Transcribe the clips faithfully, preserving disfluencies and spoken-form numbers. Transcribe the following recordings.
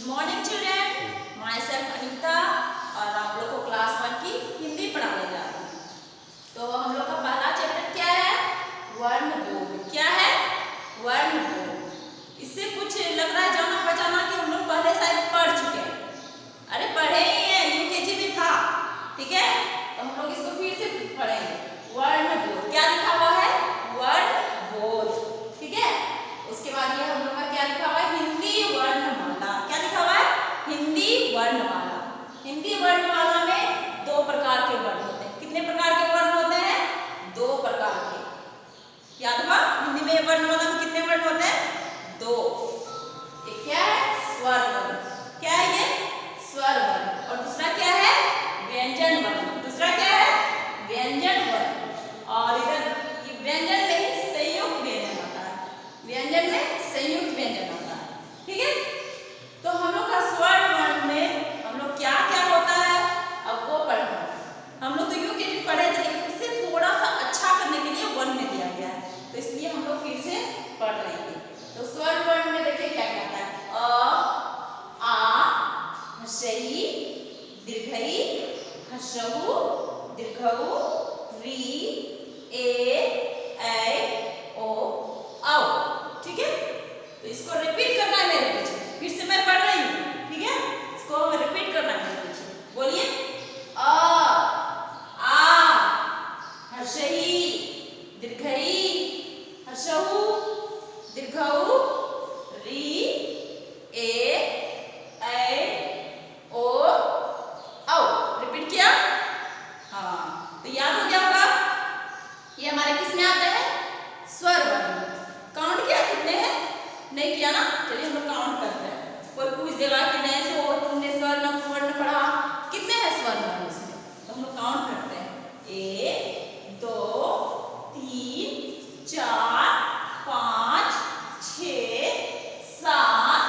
Good morning children, myself Anita और आप लोग को क्लास वन की हिंदी पढ़ाने जा रही हूँ। तो हम लोग का पहला चैप्टर क्या है? वर्ण बोध। क्या है? वर्ण बोध। इससे कुछ लग रहा है जाना पहचाना कि हम लोग पहले शायद पढ़ चुके हैं। अरे पढ़े ही हैं, यूकेजी में था, ठीक है। तो हम लोग इसको फिर से पढ़ेंगे। वर्ण बोध क्या लिखा हुआ है? वर्ण बोध, ठीक है। उसके बाद ये हम लोग का क्या लिखा हुआ है? हिंदी वर्णमाला। क्या लिखा हुआ है? हिंदी वर्णमाला। हिंदी वर्णमाला में दो प्रकार के वर्ण होते हैं। कितने प्रकार के वर्ण होते हैं? दो प्रकार के। याद हुआ? हिंदी में वर्णमाला में कितने वर्ण होते हैं? दो। एक क्या है? स्वर वर्ण। क्या है ये? स्वर वर्ण। और दूसरा क्या है? व्यंजन वर्ण। दूसरा क्या है? व्यंजन वर्ण। और इधर व्यंजन में ही संयुक्त व्यंजन होता है। व्यंजन में संयुक्त व्यंजन होता है, ठीक है। तो हम लोग का स्वर वर्ण में हम लोग क्या क्या होता है अब वो पढ़ना है। हम लोग तो यूकेजी पढ़े थे, लेकिन इससे थोड़ा सा अच्छा करने के लिए वन में दिया गया है, तो इसलिए हम लोग फिर से पढ़ रहे हैं। तो स्वर वर्ण में देखिए क्या कहता है? अ, आ, हसई, दीर्घई, हसऊ, दीर्घऊ, री, ए, ऐ, ओ, औ, ठीक है। तो इसको रिपीट करना है मेरे पीछे, फिर से मैं पढ़ रही हूँ, ठीक है। इसको रिपीट करना है मेरे पीछे। बोलिए। अ, आ, हर्षई, दीर्घई, हर्षऊ, दीर्घऊ, री, ए, ऐ, ओ, औ। रिपीट किया? हाँ, तो याद हो गया होगा। ये हमारे किस में आते हैं? स्वर वर्ण। काउंट किया कितने हैं? नहीं किया ना? चलिए हम लोग काउंट करते हैं। कोई पूछ देगा कि नहीं सो तुमने स्वर वर्ण पढ़ा, कितने हैं स्वर वर्ण इसमें? तो हम लोग काउंट करते हैं। एक, दो, तीन, चार, पाँच, छः, सात,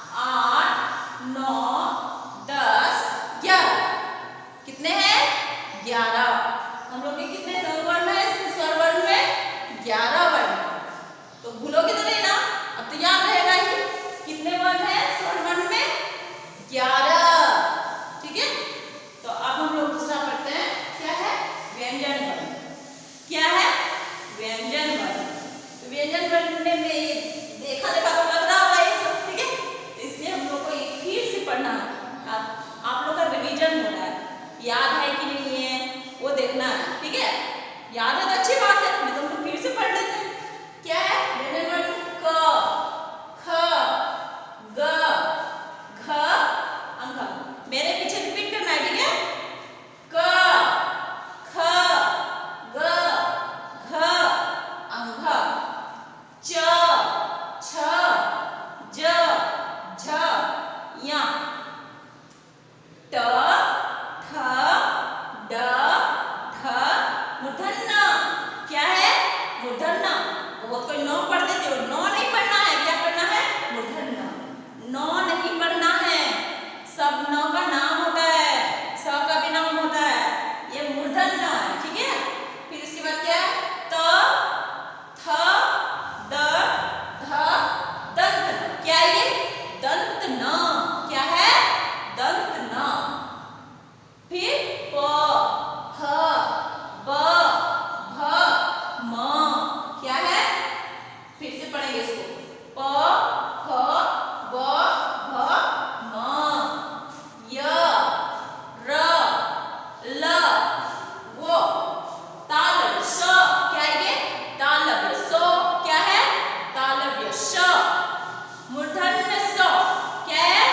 आठ, नौ, दस, ग्यारह। कितने हैं? ग्यारह। हम लोग के कितने स्वर वर्ण है इस स्वर वर्ण में? ग्यारह वर्ण। तो भूलोगे तो नहीं ना? अब तो याद रहेगा ही। कितने वर्ण है स्वर वर्ण में? ग्यारह, ठीक है। तो अब हम लोग दूसरा पढ़ते हैं। क्या है? व्यंजन वर्ण। क्या है? व्यंजन वर्ण। तो व्यंजन वर्ण में देखा देखा तो लग रहा होगा ये सब, ठीक है। तो इसलिए हम लोग को एक फिर से पढ़ना है। आप, आप लोग का रिवीजन हो रहा है, याद है कि नहीं है वो देखना है, ठीक है। याद है तो अच्छी बात है, नहीं तो हम लोग फिर से पढ़ लेते हैं। क्या है? व्यंजन वर्ण क, ख, ग, घ, अंघ। मेरे पीछे रिपीट करना है, ठीक है। क, ख, ग, घ, अंघ, च, छ, ज, झ, य, ट, ठ, ड, ढ, मूर्धन्य। क्या है? मूर्धन्य। बहुत कोई नौ पढ़ देते हो, नौ नहीं पढ़ना है। क्या पढ़ना है? मूर्धन्य। नौ नहीं पढ़ना है, सब नौ का नाम होता है, स का भी नाम होता है। ये मूर्धन्य है, ठीक है। फिर इसके बाद क्या है? त, थ, द, ध, दंत। क्या है ये? दंत न। क्या है? दंत न। फिर प, ह, ब, भ, म। क्या है? फिर से पढ़ेंगे इसको। प, ह, ब, भ, म, य, र, ल, वो, तालव्य स। क्या है ये? तालव्य स। क्या है? तालव्य स। मूर्धन्य स। क्या है?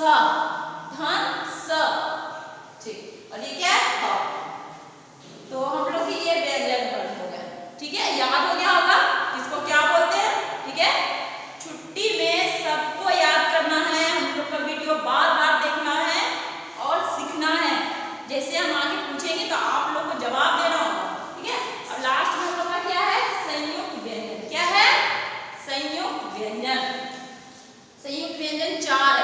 स, धन स, ठीक। और ये क्या है? ख। तो हम लोग की ये व्यंजन वर्ण हो गया, ठीक है। याद हो गया होगा इसको क्या बोलते हैं, ठीक है। छुट्टी में सबको याद करना है, हम लोग का वीडियो बार बार देखना है और सीखना है। जैसे हम आगे पूछेंगे तो आप लोग को जवाब देना होगा, ठीक है। अब लास्ट में हम लोग का क्या है? संयुक्त व्यंजन। क्या है? संयुक्त व्यंजन। संयुक्त व्यंजन चार है।